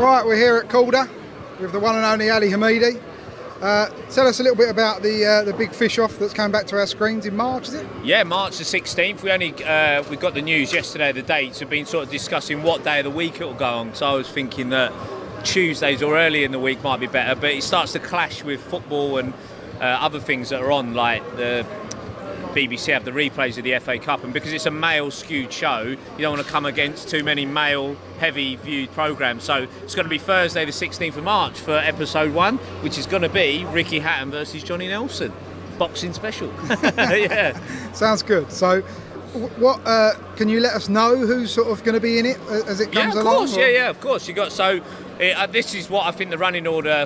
Right, we're here at Calder with the one and only Ali Hamidi. Tell us a little bit about the big fish off that's coming back to our screens in March, is it? Yeah, March the 16th. We got the news yesterday, the dates. We've been sort of discussing what day of the week it will go on. So I was thinking that Tuesdays or early in the week might be better, but it starts to clash with football and other things that are on, like the BBC have the replays of the FA Cup, and because it's a male-skewed show, you don't want to come against too many male-heavy viewed programmes. So it's going to be Thursday the 16th of March for episode 1, which is going to be Ricky Hatton versus Johnny Nelson. Boxing special. Yeah. Sounds good. So what can you let us know who's sort of going to be in it as it comes along? Course, yeah, of course. This is what I think the running order,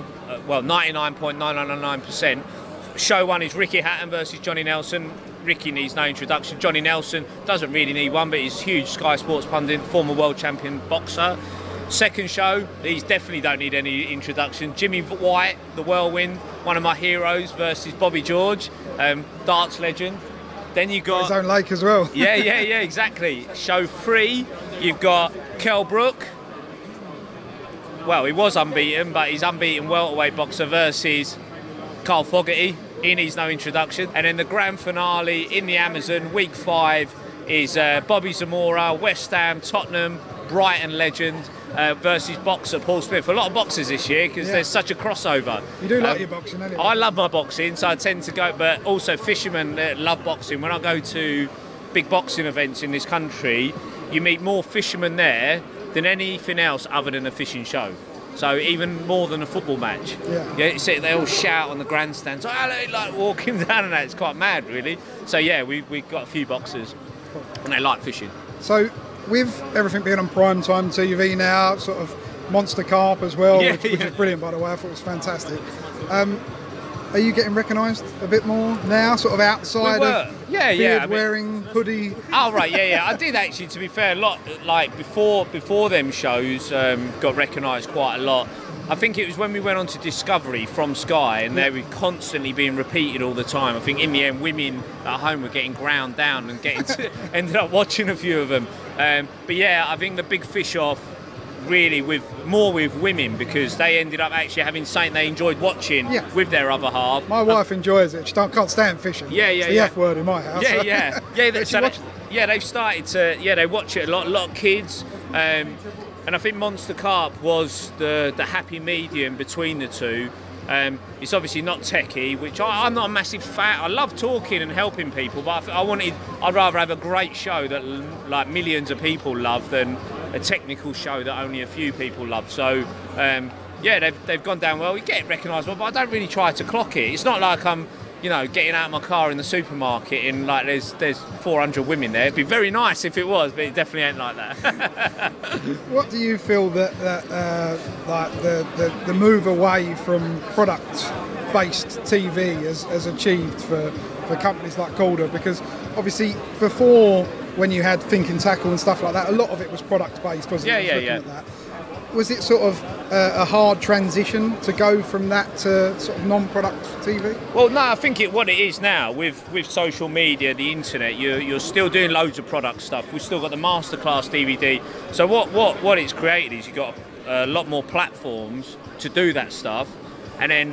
99.999%. Show 1 is Ricky Hatton versus Johnny Nelson. Ricky needs no introduction. Johnny Nelson doesn't really need one, but he's a huge Sky Sports pundit, former world champion boxer. Second show, these definitely don't need any introduction. Jimmy White, the whirlwind, one of my heroes, versus Bobby George, darts legend. Then you got his own lake as well. yeah, exactly. Show 3, you've got Kell Brook. Well, he was unbeaten, but he's unbeaten welterweight boxer versus Carl Fogarty. He needs no introduction. And then the grand finale in the Amazon, week 5, is Bobby Zamora, West Ham, Tottenham, Brighton legend versus boxer Paul Smith. A lot of boxers this year because there's such a crossover. You do like your boxing, don't you? I love my boxing, so I tend to go, but also fishermen love boxing. When I go to big boxing events in this country, you meet more fishermen there than anything else other than a fishing show. So even more than a football match. Yeah, they all shout on the grandstands, like walking down and that. It's quite mad, really. So yeah, we've got a few boxers, and they like fishing. So with everything being on prime time TV now, sort of monster carp as well, which is brilliant, by the way. I thought it was fantastic. Are you getting recognised a bit more now, sort of outside of beard-wearing hoodie? Oh, right, yeah. I did actually, to be fair, a lot, like before them shows got recognised quite a lot. I think it was when we went on to Discovery from Sky, and they were constantly being repeated all the time. I think in the end, women at home were getting ground down and ended up watching a few of them. But yeah, I think the big fish off, really more with women, because they ended up actually having something they enjoyed watching with their other half. My wife enjoys it. She can't stand fishing. It's the F word in my house. They've started to they watch it a lot of kids, and I think Monster Carp was the happy medium between the two. It's obviously not techie, which I'm not a massive fan. I love talking and helping people, but I'd rather have a great show that like millions of people love than a technical show that only a few people love. So they've gone down well. We get recognised well, but I don't really try to clock it. It's not like I'm getting out of my car in the supermarket and like there's 400 women there. It'd be very nice if it was, but it definitely ain't like that. What do you feel that like the move away from product-based TV has achieved for companies like Calder? Because obviously before, when you had Think and Tackle and stuff like that, a lot of it was product-based, wasn't it? Yeah. Was it sort of a hard transition to go from that to sort of non-product TV? Well, no, I think what it is now with social media, the internet, you're still doing loads of product stuff. We've still got the Masterclass DVD. So what it's created is you've got a lot more platforms to do that stuff, and then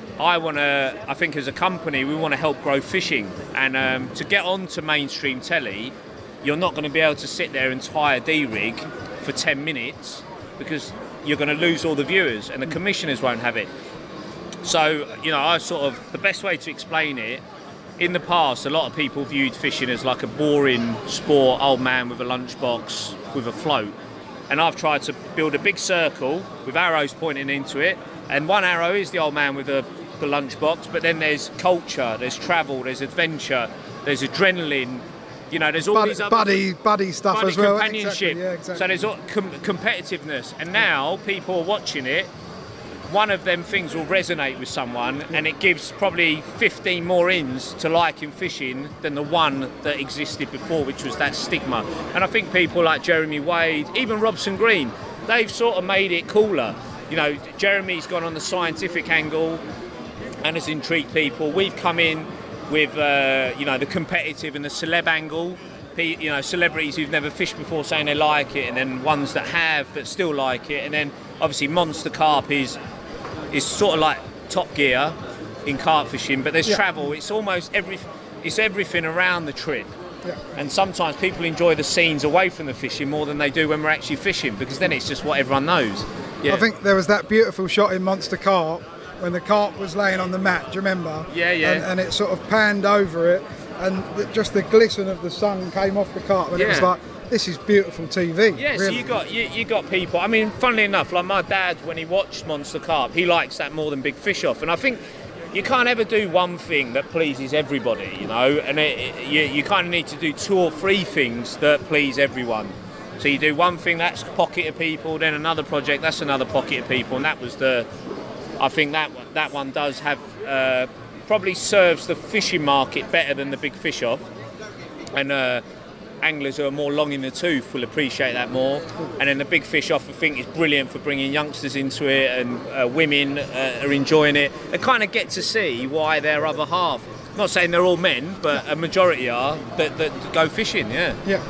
I think as a company, we want to help grow fishing, and to get onto mainstream telly, you're not going to be able to sit there and tie a D-rig for 10 minutes, because you're going to lose all the viewers and the commissioners won't have it. So, the best way to explain it, in the past, a lot of people viewed fishing as like a boring sport, old man with a lunchbox with a float. And I've tried to build a big circle with arrows pointing into it. And one arrow is the old man with the lunchbox, but then there's culture, there's travel, there's adventure, there's adrenaline. There's all these other buddy stuff as well. Companionship. Exactly. So there's competitiveness, and now people are watching it. One of them things will resonate with someone, and it gives probably 15 more ins to liking fishing than the one that existed before, which was that stigma. And I think people like Jeremy Wade, even Robson Green, they've sort of made it cooler. Jeremy's gone on the scientific angle and has intrigued people. We've come in with the competitive and the celeb angle, you know, celebrities who've never fished before saying they like it, and then ones that have that still like it, and then obviously monster carp is sort of like Top Gear in carp fishing, but there's travel. It's almost everything around the trip. Yeah. And sometimes people enjoy the scenes away from the fishing more than they do when we're actually fishing, because then it's just what everyone knows. Yeah. I think there was that beautiful shot in Monster Carp when the carp was laying on the mat, do you remember? Yeah, yeah. And it sort of panned over it, and just the glisten of the sun came off the carp, and it was like, this is beautiful TV. Yeah, really. So you got people. I mean, funnily enough, like my dad, when he watched Monster Carp, he likes that more than Big Fish Off, and I think you can't ever do one thing that pleases everybody, you know, and you kind of need to do 2 or 3 things that please everyone. So you do one thing, that's a pocket of people, then another project, that's another pocket of people, and that was I think that one does have, probably serves the fishing market better than the Big Fish Off, and anglers who are more long in the tooth will appreciate that more. And then the Big Fish Off, I think, is brilliant for bringing youngsters into it, and women are enjoying it. They kind of get to see why their other half, not saying they're all men, but a majority are, that go fishing, yeah.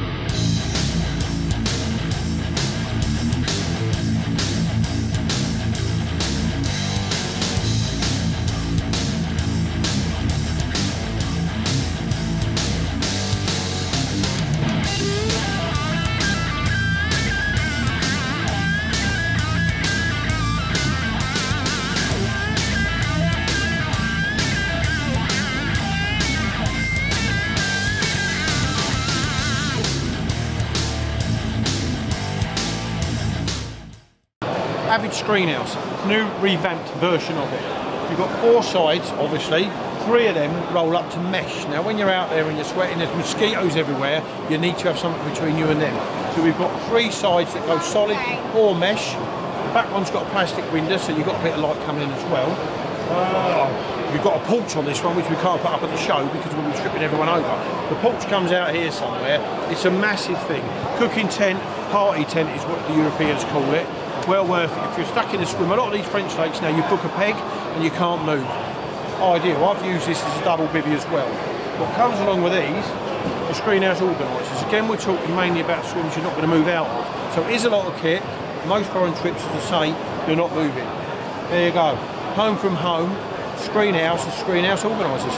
Avid screen house, new revamped version of it. You've got 4 sides, obviously. 3 of them roll up to mesh. Now when you're out there and you're sweating, there's mosquitoes everywhere, you need to have something between you and them. So we've got 3 sides that go solid or mesh. The back one's got a plastic window, so you've got a bit of light coming in as well. We've got a porch on this one, which we can't put up at the show because we'll be tripping everyone over. The porch comes out here somewhere. It's a massive thing. Cooking tent, party tent is what the Europeans call it. Well worth it. If you're stuck in a swim, a lot of these French lakes now, you book a peg and you can't move. Ideal. I've used this as a double bivvy as well. What comes along with these are screen house organisers. Again, we're talking mainly about swims you're not going to move out of. So it is a lot of kit. Most foreign trips, as I say, you're not moving. There you go. Home from home, screen house organisers.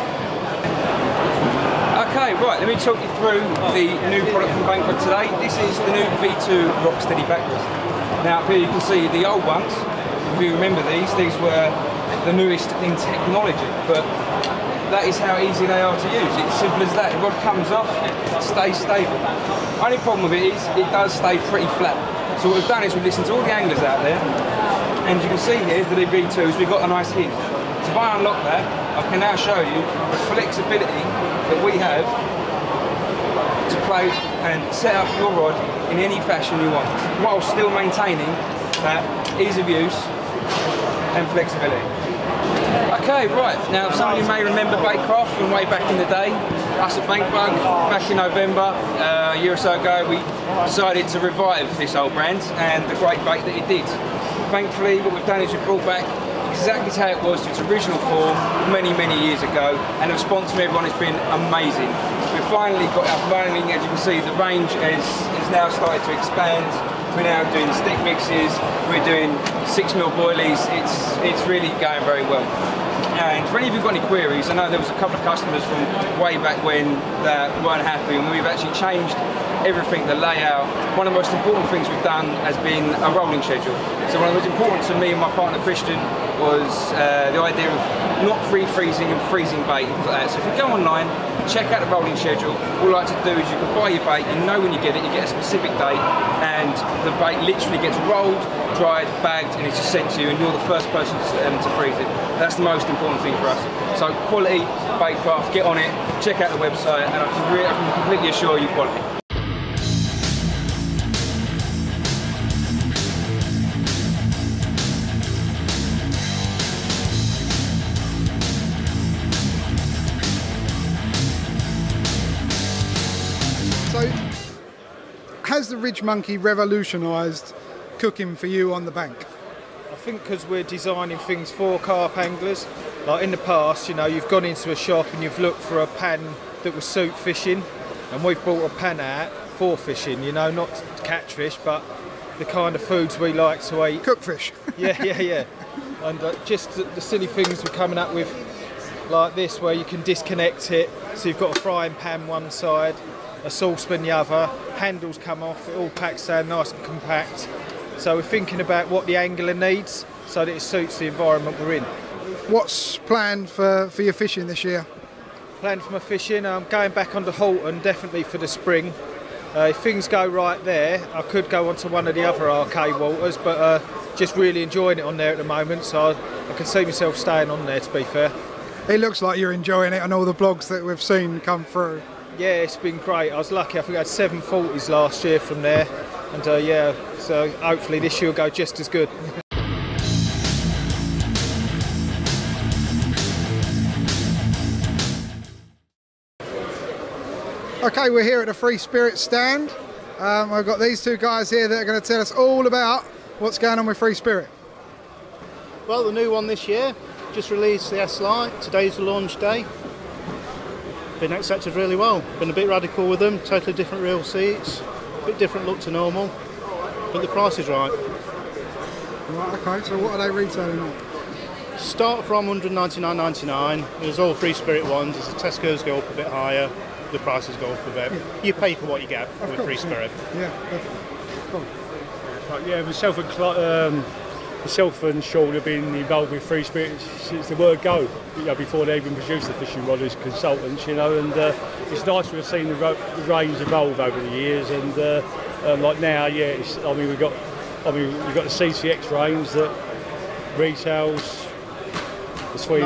Okay, right, let me talk you through the new product from Brentwood today. This is the new V2 Rocksteady backrest. Now here you can see the old ones. If you remember these were the newest in technology, but that is how easy they are to use. It's simple as that. The rod comes off, it stays stable. Only problem with it is it does stay pretty flat. So what we've done is we've listened to all the anglers out there, and you can see here the V2s, we've got a nice hinge. So if I unlock that, I can now show you the flexibility that we have to play and set up your rod in any fashion you want, while still maintaining that ease of use and flexibility. Okay, right, now some of you may remember Baitcraft from way back in the day. Us at Bankbug, back in November, a year or so ago, we decided to revive this old brand and the great bait that it did. Thankfully, what we've done is we've brought back exactly how it was to its original form many years ago, and the response from everyone has been amazing. We've finally got up running. As you can see, the range is now started to expand. We're now doing stick mixes, we're doing 6mm boilies. It's really going very well. And for any of you who've got any queries, I know there was a couple of customers from way back when that weren't happy, and we've actually changed everything, the layout. One of the most important things we've done has been a rolling schedule. So one of the most important to me and my partner Christian was the idea of not freezing and freezing bait. So if you go online, check out the rolling schedule. All I like to do is you can buy your bait, you know when you get it, you get a specific date, and the bait literally gets rolled, dried, bagged, and it's just sent to you, and you're the first person to freeze it. That's the most important thing for us. So quality, Baitcraft, get on it, check out the website, and I can completely assure you quality. So, has the Ridge Monkey revolutionised cooking for you on the bank? I think because we're designing things for carp anglers. Like in the past, you know, you've gone into a shop and you've looked for a pan that will suit fishing, and we've brought a pan out for fishing, you know, not to catch fish, but the kind of foods we like to eat. Cook fish. Yeah. And just the silly things we're coming up with, like this, where you can disconnect it, so you've got a frying pan one side, a saucepan the other, handles come off, it all packs down nice and compact. So we're thinking about what the angler needs so that it suits the environment we're in. What's planned for your fishing this year? Planned for my fishing, I'm going back onto Halton, definitely for the spring. If things go right there, I could go onto one of the other arcade waters, but just really enjoying it on there at the moment, so I can see myself staying on there, to be fair. It looks like you're enjoying it on all the blogs that we've seen come through. Yeah, it's been great. I was lucky, I think I had 740s last year from there, and yeah, so hopefully this year will go just as good. Okay, we're here at the Free Spirit stand. I've got these two guys here that are going to tell us all about what's going on with Free Spirit. Well, the new one this year, just released the S-Lite. Today's the launch day. Been accepted really well. Been a bit radical with them, totally different reel seats, a bit different look to normal, but the price is right. Right, okay, so what are they retailing at? Start from $199.99. There's all Free Spirit ones. As the Tesco's go up a bit higher, the prices go up a bit. Yeah. You pay for what you get with Free Spirit. Yeah, definitely. Cool. Yeah, myself and Shaun have been involved with Free Spirit since the word go, before they even produced the fishing rod as consultants, and it's nice to have seen the range evolve over the years, and like now, yeah, we've got the CCX range that retails between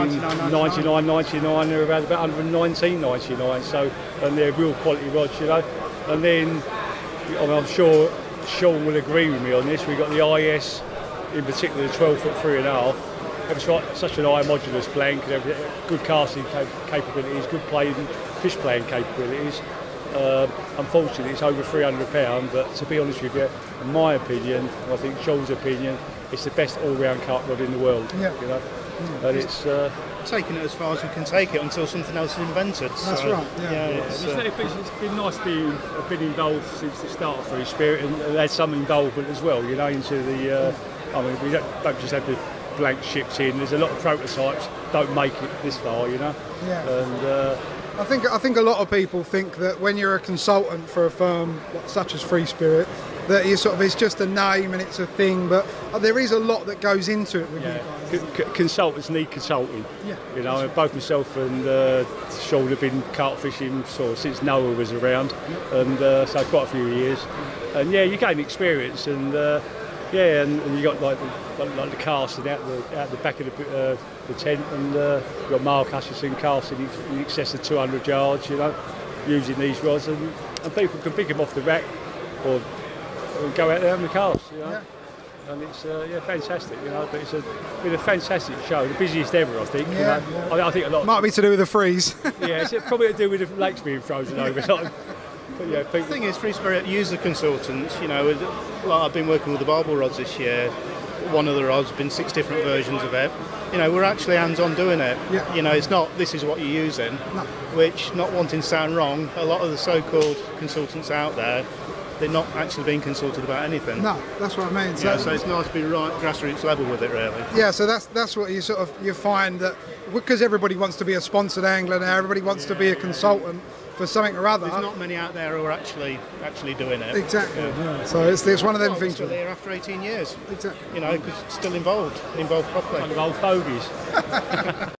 $99.99 and around about $119.99, so, and they're real quality rods, and then I'm sure Shaun will agree with me on this. We've got the IS, in particular the 12-foot 3.5. It's such an high modulus blank, and good casting capabilities, good fish playing capabilities. Unfortunately, it's over £300, but to be honest with you, in my opinion, I think Shaun's opinion, it's the best all-round carp rod in the world. Yeah. And it's taking it as far as we can take it until something else is invented. That's right. Yeah. It's been nice being involved since the start of Free Spirit, and had some involvement as well, into the. We don't just have the blank ships in. There's a lot of prototypes don't make it this far, Yeah. And I think a lot of people think that when you're a consultant for a firm such as Free Spirit, that it's just a name and it's a thing, but there is a lot that goes into it with you guys. Consultants need consulting. Yeah. Both myself and Shaun have been carp fishing since Noah was around, and so quite a few years. And yeah, you gain experience, and and you got like the casting out the back of the tent, and you've got Mark Hutchison casting in excess of 200 yards, using these rods, and people can pick them off the rack or go out there and cast, Yeah. And it's fantastic, but it's been a fantastic show, the busiest ever, I think. Yeah. I think a lot. Might be to do with the freeze. Yeah, it's probably to do with the lakes being frozen over time. But yeah, The thing is, Free Spirit use the consultants. I've been working with the barbel rods this year. One of the rods, been 6 different versions of it. We're actually hands-on doing it. Yeah. It's not this is what you're using, No. which, not wanting to sound wrong, a lot of the so-called consultants out there, they're not actually being consulted about anything. No, that's what I mean. So it's nice to be right grassroots level with it, really. Yeah, so that's what you find, that because everybody wants to be a sponsored angler now, everybody wants to be a consultant for something or other. There's not many out there who are actually doing it. Exactly. Yeah. So it's one of them We're things. still here after 18 years. Exactly. Because it's still involved properly. kind of old fogies.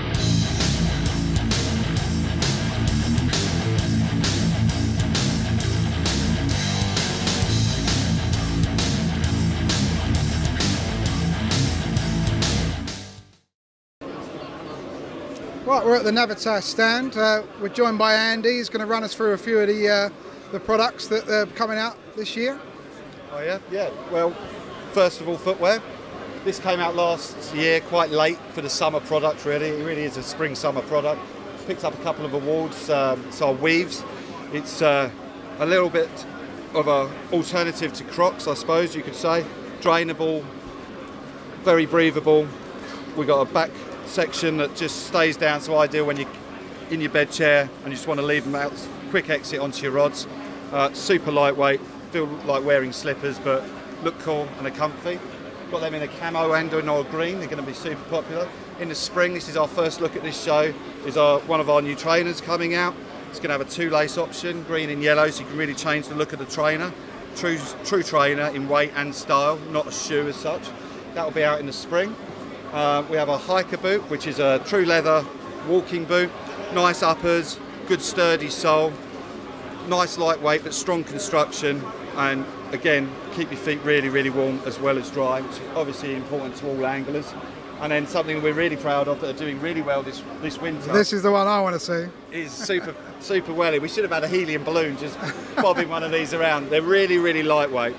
Right, we're at the Navitas stand. We're joined by Andy. He's going to run us through a few of the products that are coming out this year. Oh yeah. Well, first of all, footwear. This came out last year, quite late for the summer product. Really, it really is a spring-summer product. Picked up a couple of awards. It's our weaves. It's a little bit of an alternative to Crocs, I suppose you could say. Drainable, very breathable. We got a back section that just stays down, so ideal when you're in your bed chair and you just want to leave them out quick exit onto your rods. Super lightweight, feel like wearing slippers, but look cool and are comfy. Got them in a camo and an oil green. They're going to be super popular. In the spring, this is our first look at this show, is one of our new trainers coming out. It's going to have a 2-lace option, green and yellow, so you can really change the look of the trainer. True trainer in weight and style, not a shoe as such. That will be out in the spring. We have a hiker boot, which is a true leather walking boot. Nice uppers, good sturdy sole, nice lightweight but strong construction, and again, keep your feet really, really warm as well as dry, which is obviously important to all anglers. And then something we're really proud of that are doing really well this winter. This is the one I want to see. Is super welly. We should have had a helium balloon just bobbing one of these around. They're really, really lightweight.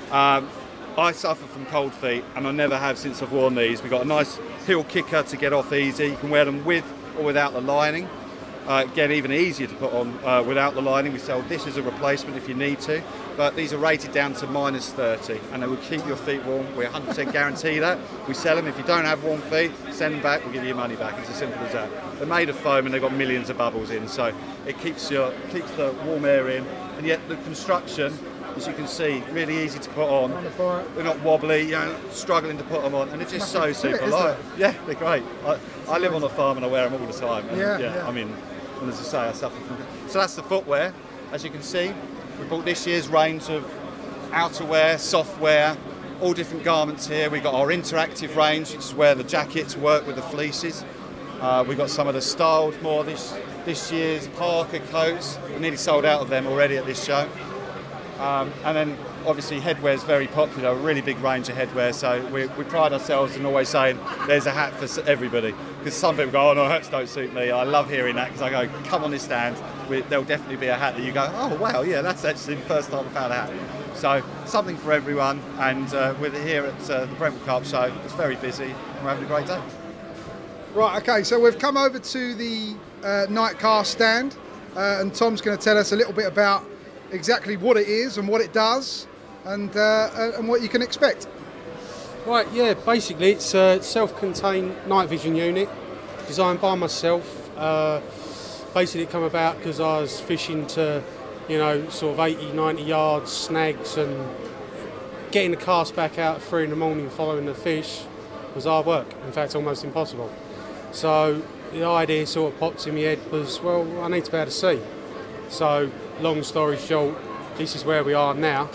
I suffer from cold feet, and I never have since I've worn these. We've got a nice heel kicker to get off easy. You can wear them with or without the lining. Again, even easier to put on without the lining. We sell this as a replacement if you need to, but these are rated down to -30, and they will keep your feet warm. We 100% guarantee that. We sell them. If you don't have warm feet, send them back, we'll give you your money back. It's as simple as that. They're made of foam and they've got millions of bubbles in, so it keeps the warm air in, and yet the construction, as you can see, really easy to put on. They're not wobbly, struggling to put them on, and they're just so super light. Yeah, they're great. I live on a farm and I wear them all the time. And I mean, and as I say, I suffer from. So that's the footwear. As you can see, we bought this year's range of outerwear, softwear, all different garments here. We've got our interactive range, which is where the jackets work with the fleeces. We've got some of the styled more this year's Parker coats. We're nearly sold out of them already at this show. And then obviously headwear is very popular, a really big range of headwear, so we pride ourselves in always saying there's a hat for everybody, because some people go, oh no, hats don't suit me. I love hearing that, because I go, come on this stand, there'll definitely be a hat that you go, oh wow, yeah, that's actually the first time I've had a hat. So something for everyone, and we're here at the Brentwood Carp Show. It's very busy and we're having a great day. Right, okay, so we've come over to the night cast stand, and Tom's going to tell us a little bit about exactly what it is and what it does, and what you can expect. Right, yeah, basically it's a self-contained night vision unit designed by myself. Basically it come about because I was fishing to, sort of 80, 90 yards, snags, and getting the cast back out at 3 in the morning following the fish was hard work, in fact almost impossible. So the idea sort of popped in my head was, well, I need to be able to see. So long story short, this is where we are now.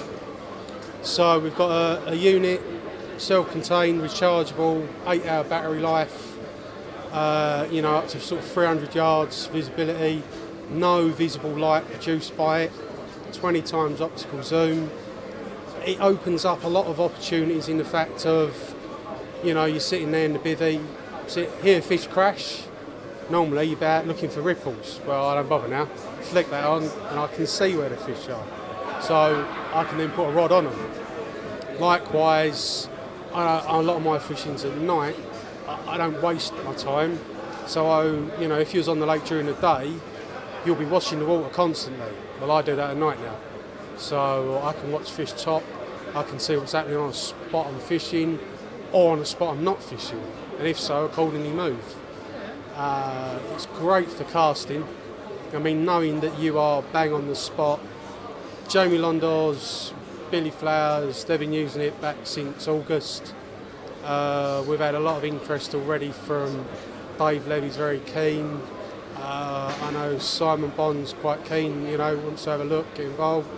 So we've got a unit, self-contained, rechargeable, 8-hour battery life, up to sort of 300 yards visibility, no visible light produced by it, 20 times optical zoom. It opens up a lot of opportunities in the fact of, you're sitting there in the bivvy, hear a fish crash. Normally you're out looking for ripples. Well, I don't bother now. Flick that on and I can see where the fish are. So I can then put a rod on them. Likewise, a lot of my fishing's at night. I don't waste my time. So, if you was on the lake during the day, you'll be watching the water constantly. Well, I do that at night now. So I can watch fish top. I can see what's happening on a spot I'm fishing or on a spot I'm not fishing. And if so, accordingly move. It's great for casting. I mean, knowing that you are bang on the spot. Jamie Londors, Billy Flowers, they've been using it back since August. We've had a lot of interest already from Dave Levy's very keen. I know Simon Bond's quite keen, wants to have a look, get involved.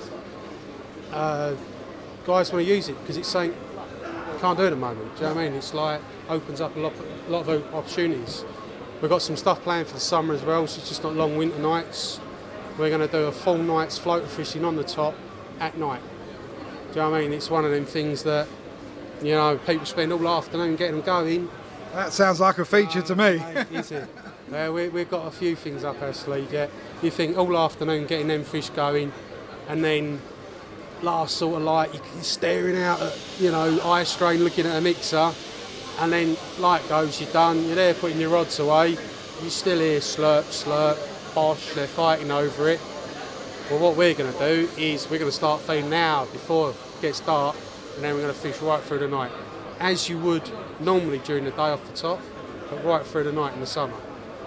Guys want to use it because it's something you can't do at the moment. Do you know what I mean? It's like opens up a lot of opportunities. We've got some stuff planned for the summer as well, so it's just not long winter nights. We're going to do a full night's floater fishing on the top at night. Do you know what I mean? It's one of them things that, people spend all afternoon getting them going. That sounds like a feature to me. Is it? We've got a few things up our sleeve, yeah. You think all afternoon getting them fish going, and then last sort of light, you're staring out at, eye strain looking at a mixer, and then light goes, you're done, you're there putting your rods away, you still hear slurp, slurp, bosh, they're fighting over it. Well, what we're going to do is we're going to start feeding now before it gets dark, and then we're going to fish right through the night, as you would normally during the day off the top, but right through the night in the summer.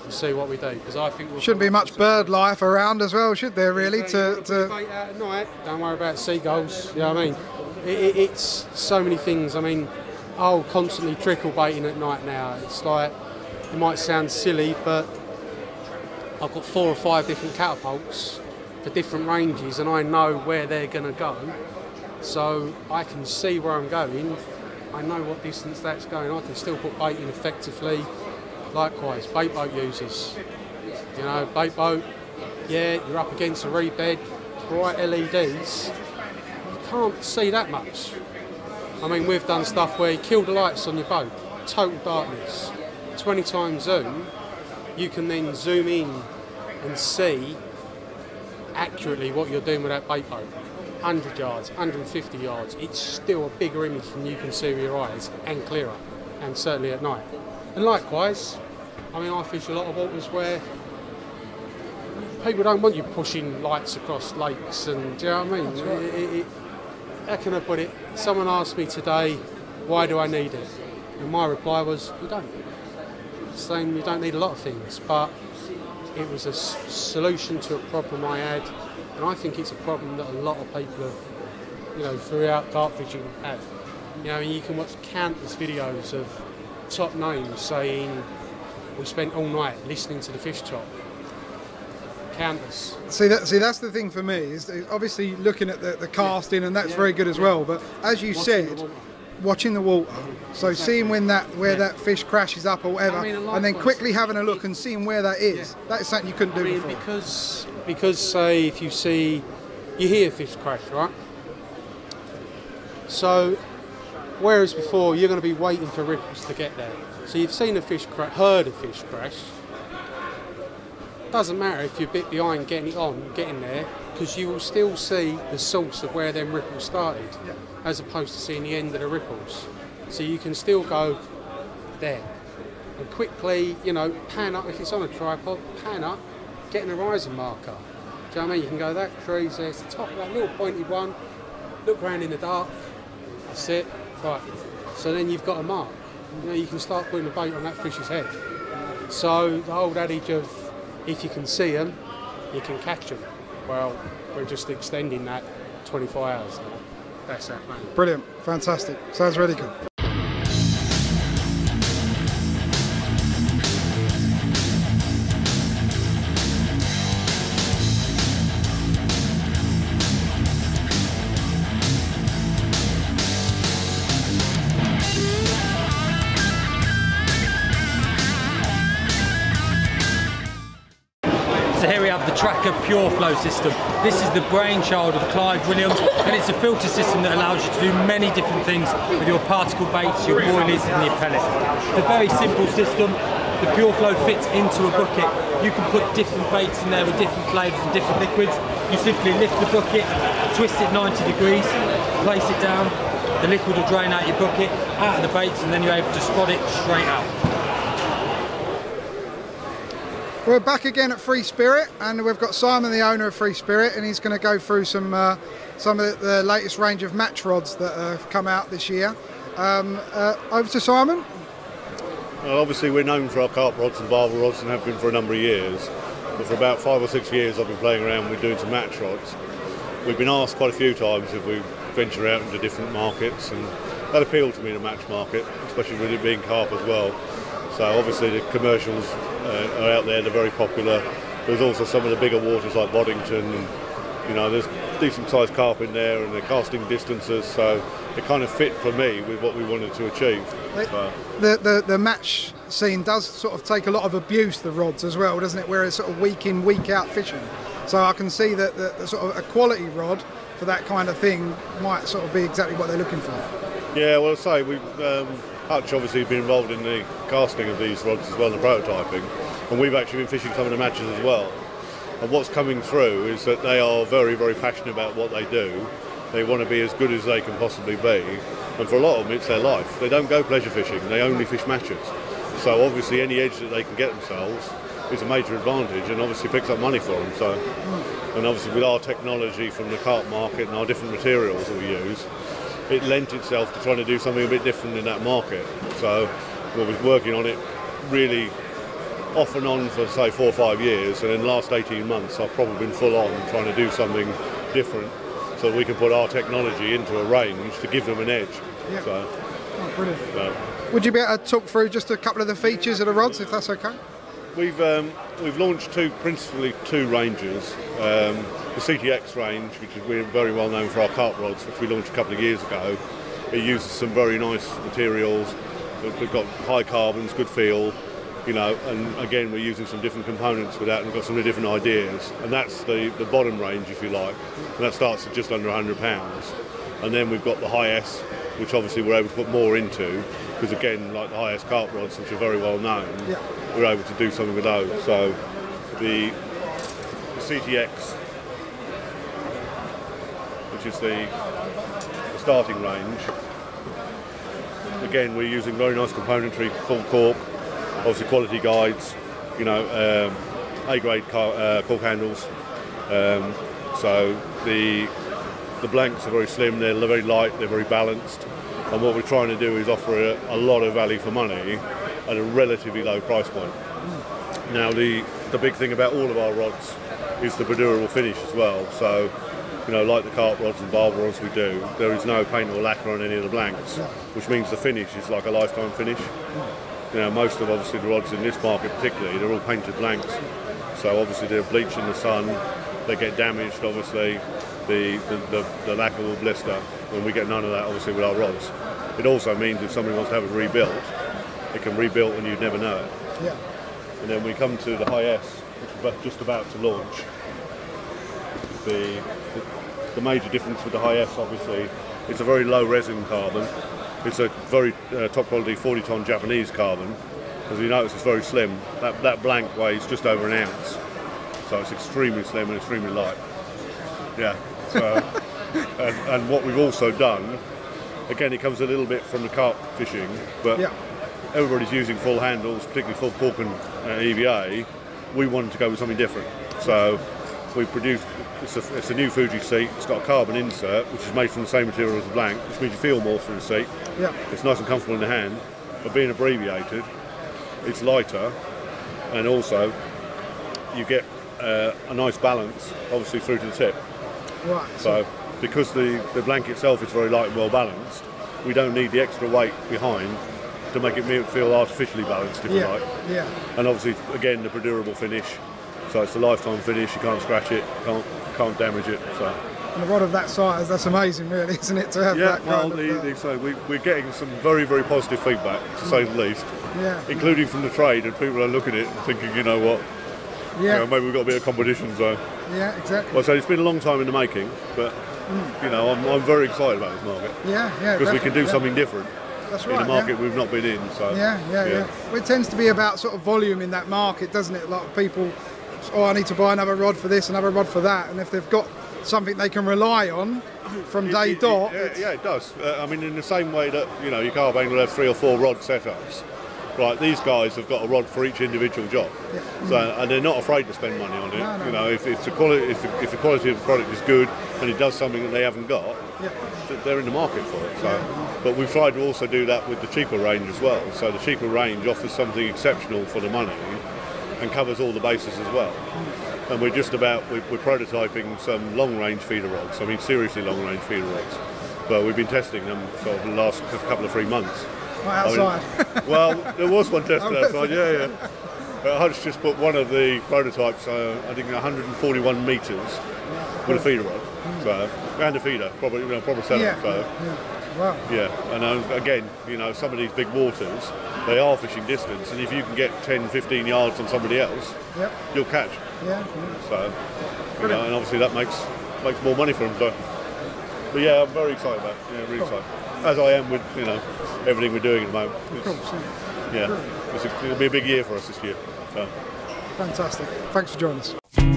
to see what we do, because I think shouldn't be much bird life around as well, should there? Really, to bait out at night. Don't worry about seagulls. You know what I mean? It's so many things. I mean, I'll constantly trickle baiting at night now. It's like, it might sound silly, but I've got 4 or 5 different catapults for different ranges, and I know where they're going to go, so I can see where I'm going. I know what distance that's going. I can still put bait in effectively. Likewise, bait boat users. You know, bait boat, yeah, you're up against a reed bed, bright LEDs. You can't see that much. I mean, we've done stuff where you kill the lights on your boat, total darkness, 20 times zoom. You can then zoom in and see accurately what you're doing with that bait boat. 100 yards, 150 yards, it's still a bigger image than you can see with your eyes, and clearer, and certainly at night. And likewise, I mean, I fish a lot of waters where people don't want you pushing lights across lakes, and do you know what I mean? Right. How can I put it? Someone asked me today, why do I need it? And my reply was, you don't. Saying you don't need a lot of things, but it was a solution to a problem I had, and I think it's a problem that a lot of people have, you know, throughout carp fishing have. You know, and you can watch countless videos of top names saying, we spent all night listening to the fish chop. Countless. See, that's the thing for me, is obviously looking at the casting, and that's very good as well, but as you said, watching the water, so seeing when that fish crashes up or whatever, and then quickly having a look and seeing where that is, that is something you couldn't do before. Because say if you hear fish crash, right? So whereas before you're going to be waiting for ripples to get there. So you've seen a fish crash, heard a fish crash. Doesn't matter if you're a bit behind getting there, because you will still see the source of where them ripples started, as opposed to seeing the end of the ripples. So you can still go there and quickly, you know, pan up. If it's on a tripod, pan up, get an horizon marker. Do you know what I mean? You can go, that tree's there, it's the top of that little pointed one, look round in the dark, that's it, right. So then you've got a mark. You know, you can start putting a bait on that fish's head. So the old adage of, if you can see them, you can catch them. Well, we're just extending that 24 hours now. That's that, man. Brilliant, fantastic, sounds really good. So here we have the Tracker Pure Flow system. This is the brainchild of Clive Williams, and it's a filter system that allows you to do many different things with your particle baits, your boilies and your pellets. It's a very simple system. The Pure Flow fits into a bucket. You can put different baits in there with different flavours and different liquids. You simply lift the bucket, twist it 90 degrees, place it down, the liquid will drain out your bucket, out of the baits, and then you're able to spot it straight out. We're back again at Free Spirit, and we've got Simon, the owner of Free Spirit, and he's going to go through some of the latest range of match rods that have come out this year. Over to Simon. Well, obviously we're known for our carp rods and barbel rods and have been for a number of years. But for about 5 or 6 years I've been playing around with doing some match rods. We've been asked quite a few times if we venture out into different markets, and that appealed to me in a match market, especially with it being carp as well. So obviously the commercials are out there, they're very popular. There's also some of the bigger waters like Boddington, and you know, there's decent sized carp in there, and they're casting distances, so it kind of fit for me with what we wanted to achieve. The match scene does sort of take a lot of abuse, the rods as well, doesn't it? Where it's sort of week in, week out fishing. So I can see that the sort of a quality rod for that kind of thing might sort of be exactly what they're looking for. Yeah, well, say we've Hutch obviously been involved in the casting of these rods as well, and the prototyping, and we've actually been fishing some of the matches as well. And what's coming through is that they are very, very passionate about what they do. They want to be as good as they can possibly be, and for a lot of them it's their life. They don't go pleasure fishing, they only fish matches. So obviously any edge that they can get themselves is a major advantage, and obviously picks up money for them. So, and obviously with our technology from the carp market and our different materials that we use, it lent itself to trying to do something a bit different in that market. So we was working on it really off and on for say 4 or 5 years, and in the last 18 months I've probably been full on trying to do something different so we can put our technology into a range to give them an edge. Yeah. So, oh, brilliant. Would you be able to talk through just a couple of the features of the rods, if that's okay? We've launched principally two ranges. The CTX range, which is we're very well known for our carp rods, which we launched a couple of years ago. It uses some very nice materials. We've got high carbons, good feel, you know, and again we're using some different components with that, and we've got some different ideas. And that's the bottom range, if you like, and that starts at just under £100. And then we've got the high S, which obviously we're able to put more into, because again, like the high S carp rods, which are very well known, we're able to do something with those. So the CTX, which is the starting range, again we're using very nice componentry, full cork, obviously quality guides, you know, A-grade cork handles. So the blanks are very slim, they're very light, they're very balanced, and what we're trying to do is offer a lot of value for money at a relatively low price point. Now the big thing about all of our rods is the durable finish as well. So, you know, like the carp rods and barber rods we do, there is no paint or lacquer on any of the blanks, which means the finish is like a lifetime finish. You know, most of obviously the rods in this market particularly, they're all painted blanks. So obviously they're bleached in the sun, they get damaged obviously, the lacquer will blister, and we get none of that obviously with our rods. It also means if somebody wants to have it rebuilt, it can rebuild and you'd never know it. Yeah. And then we come to the high S, which is just about to launch. The major difference with the high S, obviously, it's a very low resin carbon. It's a very top quality 40-ton Japanese carbon. As you notice, it's very slim. That blank weighs just over an ounce, so it's extremely slim and extremely light. Yeah. So, and what we've also done, again, it comes a little bit from the carp fishing, but everybody's using full handles, particularly full cork and EVA. We wanted to go with something different, so we produced. It's a new Fuji seat. It's got a carbon insert, which is made from the same material as the blank, which means you feel more through the seat. Yeah. It's nice and comfortable in the hand, but being abbreviated, it's lighter, and also you get a nice balance, obviously, through to the tip. Right. So, because the blank itself is very light and well balanced, we don't need the extra weight behind to make it feel artificially balanced, if you like. Yeah. And obviously, again, the durable finish. So it's a lifetime finish. You can't scratch it, can't damage it. So. And a rod of that size, that's amazing, really, isn't it? To have that kind of, so we're getting some very, very positive feedback, to say the least. Yeah. Including from the trade, and people are looking at it and thinking, you know what? Yeah. You know, maybe we've got a bit of competition. So. Yeah, exactly. Well, so it's been a long time in the making, but you know, I'm very excited about this market. Yeah. Because we can do something different. That's right. In a market we've not been in. So. Yeah. Well, it tends to be about sort of volume in that market, doesn't it? A lot of people, oh, I need to buy another rod for this, another rod for that, and if they've got something they can rely on from day dot. Yeah, it does. I mean, in the same way that, you know, your carp angler will have 3 or 4 rod setups. Right, these guys have got a rod for each individual job, so and they're not afraid to spend money on it. No. You know, if the quality of the product is good and it does something that they haven't got, they're in the market for it. So, but we've tried to also do that with the cheaper range as well. So the cheaper range offers something exceptional for the money and covers all the bases as well. And we're prototyping some long-range feeder rods. I mean, seriously long-range feeder rods. But we've been testing them sort of the last couple of 3 months. Outside. I mean, well, there was one tested outside, yeah. Hutch just put one of the prototypes, I think 141 metres with a feeder rod, so, and a feeder, probably, you know, proper setup. Wow. Yeah, and again, you know, some of these big waters, they are fishing distance, and if you can get 10, 15 yards on somebody else, you'll catch. Yeah. So, you know, and obviously that makes more money for them. So. But yeah, I'm very excited about it. Yeah, really excited. As I am with, you know, everything we're doing at the moment. It'll be a big year for us this year. So. Fantastic. Thanks for joining us.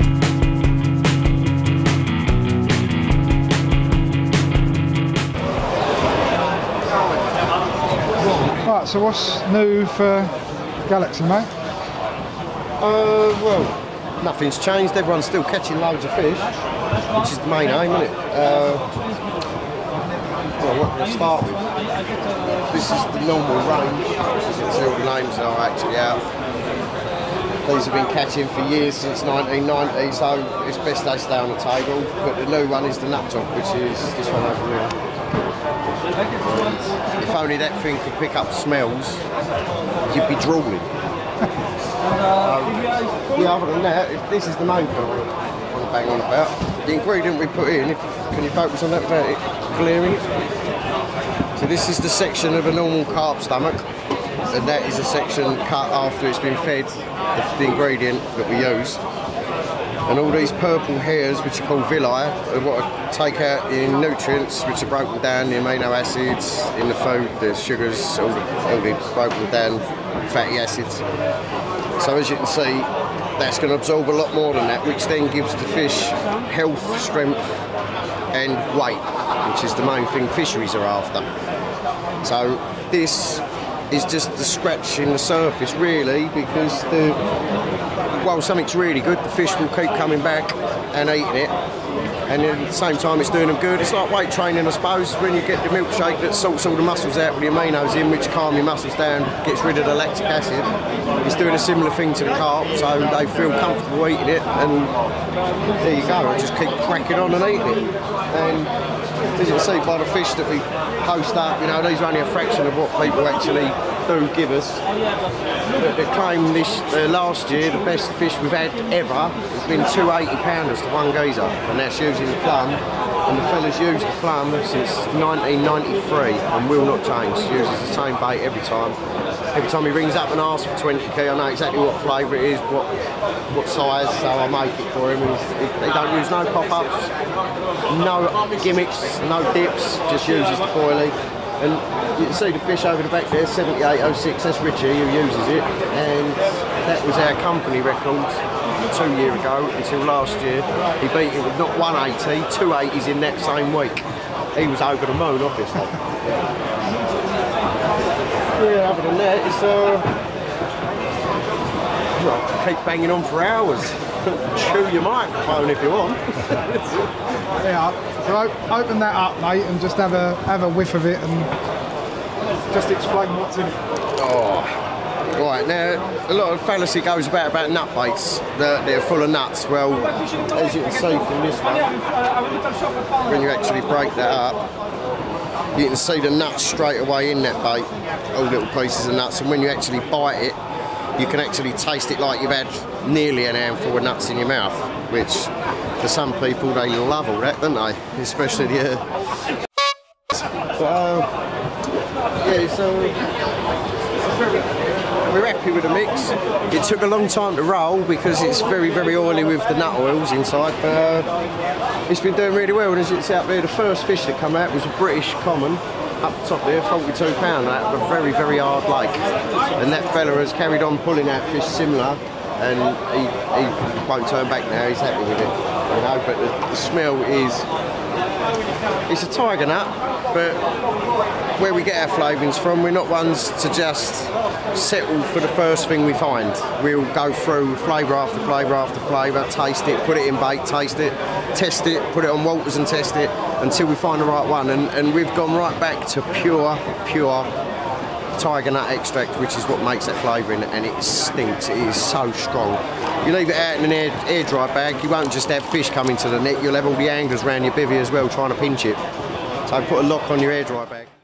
Right, so what's new for Galaxy, mate? Well, nothing's changed. Everyone's still catching loads of fish, which is the main aim, isn't it? Well, what can I start with? This is the normal range. You can see all the names are actually out. These have been catching for years, since 1990, so it's best they stay on the table. But the new one is the nut top, which is this one over here. If only that thing could pick up smells, you'd be drooling. Yeah, other than that, this is the main thing I want to bang on about. The ingredient we put in, can you focus on that without it glaring? So this is the section of a normal carp stomach, and that is a section cut after it's been fed the ingredient that we use. And all these purple hairs, which are called villi, are what take out the nutrients which are broken down, the amino acids in the food, the sugars, all the broken down fatty acids. So as you can see, that's going to absorb a lot more than that, which then gives the fish health, strength and weight, which is the main thing fisheries are after. So this is just the scratching the surface really, because while something's really good, the fish will keep coming back and eating it, and at the same time it's doing them good. It's like weight training, I suppose, when you get the milkshake that sorts all the muscles out with the aminos in, which calm your muscles down, gets rid of the lactic acid. It's doing a similar thing to the carp, so they feel comfortable eating it, and there you go, I just keep cracking on and eating it. And as you can see by the fish that we post up, you know, these are only a fraction of what people actually do give us. They claim this last year the best fish we've had ever has been 2 80-pounders to one geezer, and that's using the plum. And the fella's used the plum since 1993 and will not change. Uses the same bait every time. Every time he rings up and asks for 20p, I know exactly what flavour it is, what size, so I make it for him. They don't use no pop-ups, no gimmicks, no dips, just uses the boilie. And you can see the fish over the back there, 7806, that's Richie who uses it, and that was our company record 2 years ago until last year. He beat it with not 180, 280s in that same week. He was over the moon, obviously. Yeah, other than that, it's well, keep banging on for hours. Chew your microphone if you want. Yeah, so open that up, mate, and just have a whiff of it and just explain what's in it. Oh, right, now a lot of fallacy goes about nut baits, that they're full of nuts. Well, as you can see from this one, when you actually break that up, you can see the nuts straight away in that bait, all little pieces of nuts, and when you actually bite it, you can actually taste it like you've had nearly an handful of nuts in your mouth, which for some people they love all that, don't they? Especially the so we're happy with the mix. It took a long time to roll because it's very, very oily with the nut oils inside, but it's been doing really well. And as you can see up there, the first fish that came out was a British common. Up the top there, 42 pound, out of a very, very hard lake. And that fella has carried on pulling out fish similar, and he won't turn back now, he's happy with it. You know, but the smell is, it's a tiger nut, but where we get our flavourings from, we're not ones to just settle for the first thing we find. We'll go through flavour after flavour after flavour, taste it, put it in bait, taste it, test it, put it on waters and test it until we find the right one. And we've gone right back to pure tiger nut extract, which is what makes that flavouring, and it stinks. It is so strong. You leave it out in an air dry bag, you won't just have fish coming to the net, you'll have all the anglers around your bivvy as well trying to pinch it. So put a lock on your air dry bag.